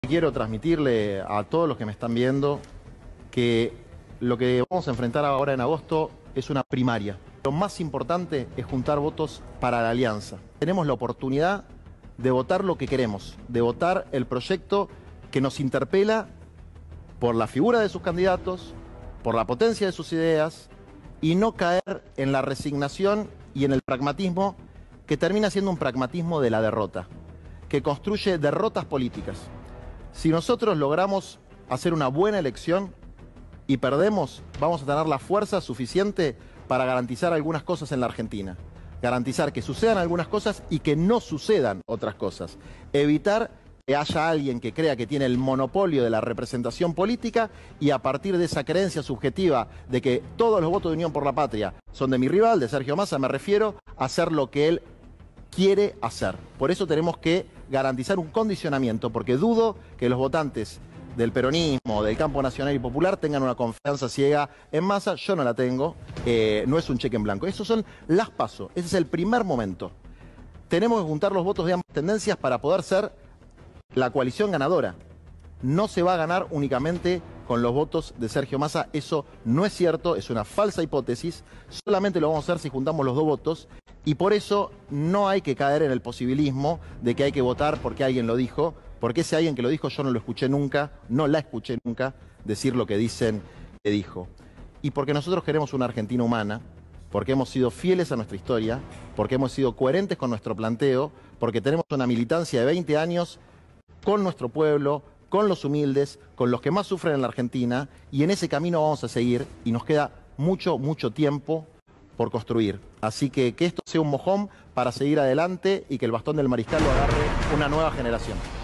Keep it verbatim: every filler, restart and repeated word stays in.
Quiero transmitirle a todos los que me están viendo que lo que vamos a enfrentar ahora en agosto es una primaria. Lo más importante es juntar votos para la alianza. Tenemos la oportunidad de votar lo que queremos, de votar el proyecto que nos interpela por la figura de sus candidatos, por la potencia de sus ideas y no caer en la resignación y en el pragmatismo que termina siendo un pragmatismo de la derrota, que construye derrotas políticas. Si nosotros logramos hacer una buena elección y perdemos, vamos a tener la fuerza suficiente para garantizar algunas cosas en la Argentina. Garantizar que sucedan algunas cosas y que no sucedan otras cosas. Evitar que haya alguien que crea que tiene el monopolio de la representación política y a partir de esa creencia subjetiva de que todos los votos de Unión por la Patria son de mi rival, de Sergio Massa, me refiero a hacer lo que él quiere hacer. Por eso tenemos que garantizar un condicionamiento, porque dudo que los votantes del peronismo, del campo nacional y popular tengan una confianza ciega en Massa. Yo no la tengo, eh, no es un cheque en blanco. Esos son las PASO, ese es el primer momento. Tenemos que juntar los votos de ambas tendencias para poder ser la coalición ganadora. No se va a ganar únicamente con los votos de Sergio Massa, eso no es cierto, es una falsa hipótesis, solamente lo vamos a hacer si juntamos los dos votos y por eso no hay que caer en el posibilismo de que hay que votar porque alguien lo dijo, porque ese alguien que lo dijo yo no lo escuché nunca, no la escuché nunca decir lo que dicen que dijo. Y porque nosotros queremos una Argentina humana, porque hemos sido fieles a nuestra historia, porque hemos sido coherentes con nuestro planteo, porque tenemos una militancia de veinte años con nuestro pueblo, con los humildes, con los que más sufren en la Argentina, y en ese camino vamos a seguir, y nos queda mucho, mucho tiempo por construir. Así que que esto sea un mojón para seguir adelante y que el bastón del mariscal lo agarre una nueva generación.